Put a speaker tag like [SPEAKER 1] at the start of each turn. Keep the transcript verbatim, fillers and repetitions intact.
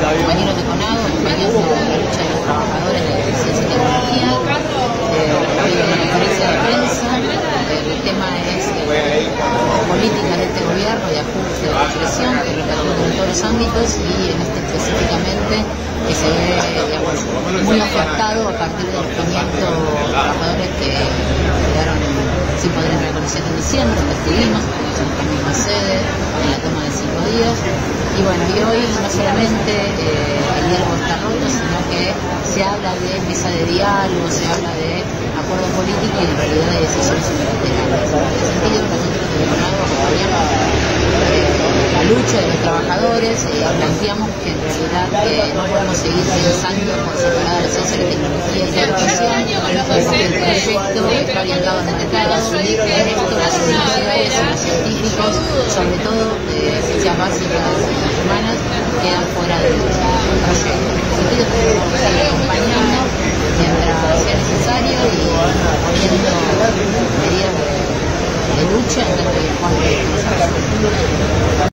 [SPEAKER 1] compañeros de CONAGO, acompañando la lucha de los trabajadores de ciencia y tecnología. Eh, hoy en una conferencia de prensa, el tema es eh, políticas de este gobierno de ajuste de represión que repercuten en todos los ámbitos y en este específicamente que se ve, digamos, muy afectado a partir de los quinientos trabajadores que quedaron sin poder reconocer en diciembre, donde estuvimos, estuvimos en la misma sede, en la toma de cinco días. Y bueno, y hoy no solamente eh, el diálogo está roto, sino que se habla de mesa de diálogo, se habla de acuerdo político y en realidad de decisiones unilaterales. En ese sentido, nosotros desde CONAGO acompañamos eh, la lucha de los trabajadores y eh, planteamos que en realidad eh, no podemos seguir pensando por separada la ciencia, la tecnología y la educación, porque el proyecto está orientado a detectar unir esto, las universidades y los científicos, sobre todo eh, ciencias básicas y humanas, quedan fuera del proyecto. En ese sentido, tenemos que seguir acompañando mientras sea necesario y poniendo medidas de, de lucha en tanto y en cuanto